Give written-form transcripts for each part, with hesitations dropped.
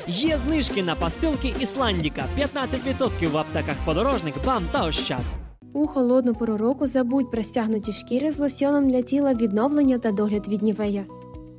Є знижки на пастилки Ісландіка. 15% в аптеках «Подорожник», «БАМ» та «Ощад». У холодну пору року забудь про стягнуті шкіри з лосьоном для тіла, відновлення та догляд від Нівея.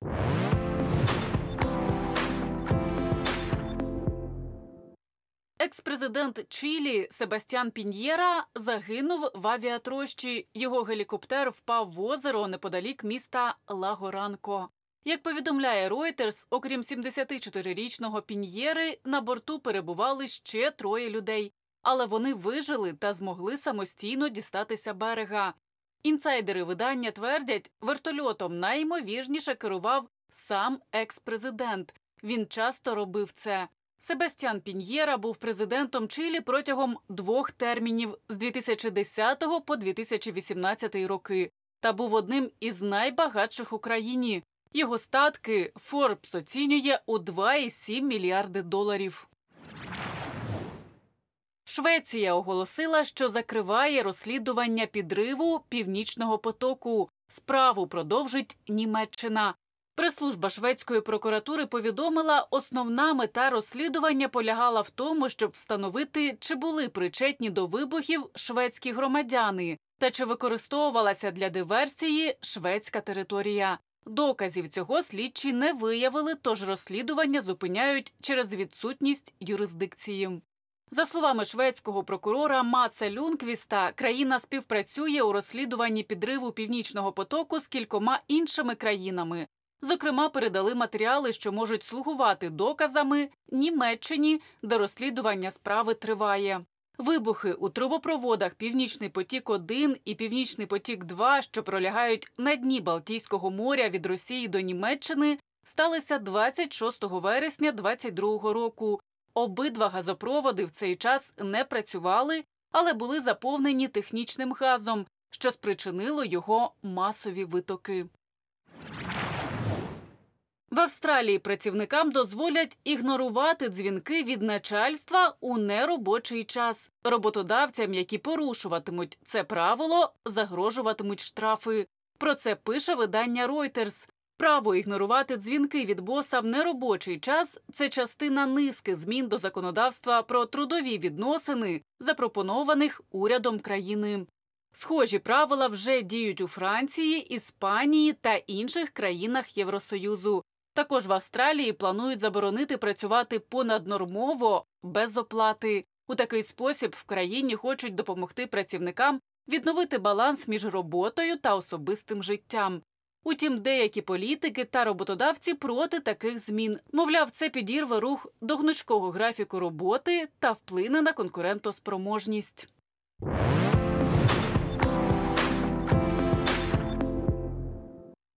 Екс-президент Чилі Себастьян Піньєра загинув в авіатрощі. Його гелікоптер впав в озеро неподалік міста Лагоранко. Як повідомляє Reuters, окрім 74-річного Піньєри, на борту перебували ще 3 людей. Але вони вижили та змогли самостійно дістатися берега. Інсайдери видання твердять, вертольотом найімовірніше керував сам екс-президент. Він часто робив це. Себастьян Піньєра був президентом Чилі протягом 2 термінів з 2010 по 2018 роки та був одним із найбагатших у країні. Його статки Forbes оцінює у $2,7 мільярди. Швеція оголосила, що закриває розслідування підриву «Північного потоку». Справу продовжить Німеччина. Прес-служба шведської прокуратури повідомила, основна мета розслідування полягала в тому, щоб встановити, чи були причетні до вибухів шведські громадяни та чи використовувалася для диверсії шведська територія. Доказів цього слідчі не виявили, тож розслідування зупиняють через відсутність юрисдикції. За словами шведського прокурора Матса Люнквіста, країна співпрацює у розслідуванні підриву «Північного потоку» з кількома іншими країнами. Зокрема, передали матеріали, що можуть слугувати доказами Німеччині, де розслідування справи триває. Вибухи у трубопроводах «Північний потік-1» і «Північний потік-2», що пролягають на дні Балтійського моря від Росії до Німеччини, сталися 26 вересня 2022 року. Обидва газопроводи в цей час не працювали, але були заповнені технічним газом, що спричинило його масові витоки. В Австралії працівникам дозволять ігнорувати дзвінки від начальства у неробочий час. Роботодавцям, які порушуватимуть це правило, загрожуватимуть штрафи. Про це пише видання Reuters. Право ігнорувати дзвінки від боса в неробочий час – це частина низки змін до законодавства про трудові відносини, запропонованих урядом країни. Схожі правила вже діють у Франції, Іспанії та інших країнах Євросоюзу. Також в Австралії планують заборонити працювати понаднормово, без оплати. У такий спосіб в країні хочуть допомогти працівникам відновити баланс між роботою та особистим життям. Утім, деякі політики та роботодавці проти таких змін. Мовляв, це підірве рух до гнучкого графіку роботи та вплине на конкурентоспроможність.